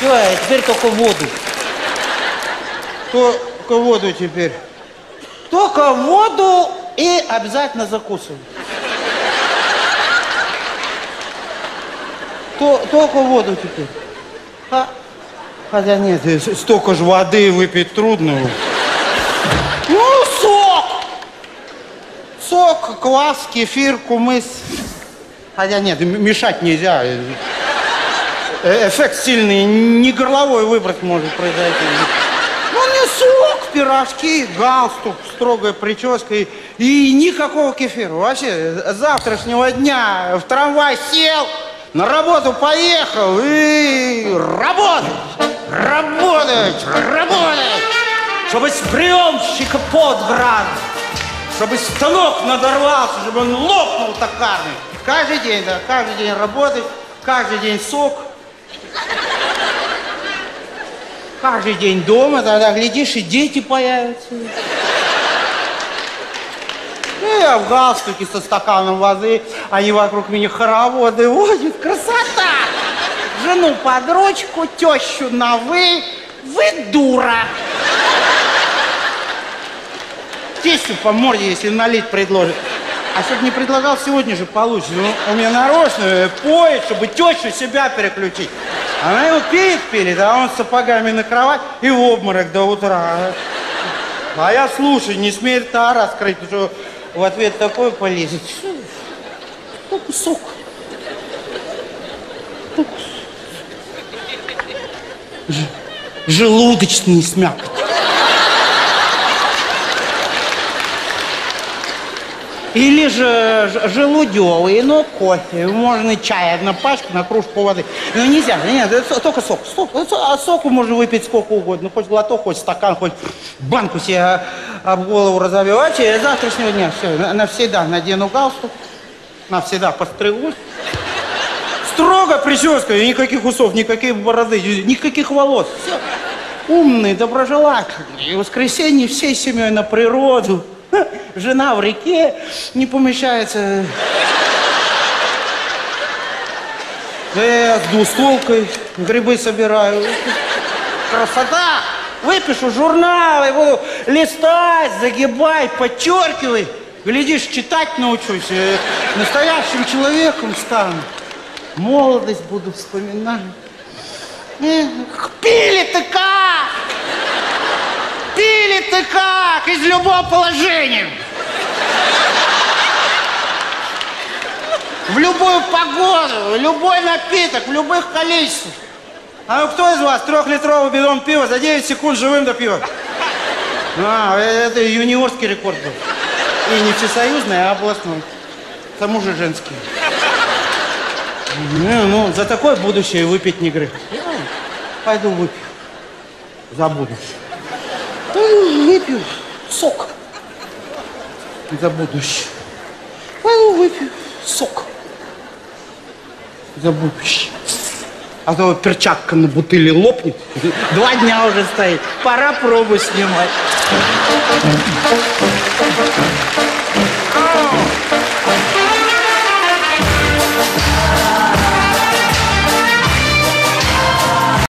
Все, теперь только воду. Только воду теперь. Только воду и обязательно закусывай. Только воду теперь. Хотя нет, столько же воды выпить трудно. Ну, сок! Сок, квас, кефир, кумыс. Хотя нет, мешать нельзя. Эффект сильный, не горловой выброс может произойти. Ну, не сок, пирожки, галстук, строгая прическа и никакого кефира. Вообще, с завтрашнего дня в трамвай сел, на работу поехал и работать, работать, работать. Чтобы с приемщика под град, чтобы станок надорвался, чтобы он лопнул токарный. Каждый день, да, каждый день работать, каждый день сок. Каждый день дома, тогда, глядишь, и дети появятся. Ну, я в галстуке со стаканом воды, они вокруг меня хороводы водят. Красота! Жену под ручку, тещу на вы дура. Тестю по морде, если налить предложит. А чтоб не предлагал, сегодня же получится. Ну, у меня нарочно поет, чтобы тещу себя переключить. Она его пилит, а он с сапогами на кровать и в обморок до утра. А я, слушай, не смей рта раскрыть, что в ответ такой полезет. Только сок. Желудочный смякоть. Или же желудевый, но кофе. Можно чай, одна пачка на кружку воды. Ну нельзя, нет, только сок. А соку можно выпить сколько угодно. Хоть глоток, хоть стакан, хоть банку себе об голову разовьевать. И с завтрашнего дня все, навсегда надену галстук, навсегда постригусь. Строго прическа, и никаких усов, никаких бороды, никаких волос. Все. Умный, доброжелательный. И в воскресенье всей семьей на природу. Жена в реке не помещается. Я с двустволкой грибы собираю. Красота! Выпишу журналы, буду листать, загибать, подчеркивать. Глядишь, читать научусь. Настоящим человеком стану. Молодость буду вспоминать. Пили ты как? Пили ты как? Из любого положения. В любую погоду, любой напиток, в любых количествах. А ну кто из вас 3-литровый бидон пива за 9 секунд живым допьет? Это юниорский рекорд был. И не всесоюзный, а областной. К тому же женский. Ну, за такое будущее выпить не грех. Пойду выпью. За будущее. Выпью сок. За будущее. Пойду выпью сок. За будущее. А то перчатка на бутыле лопнет. 2 дня уже стоит. Пора пробу снимать.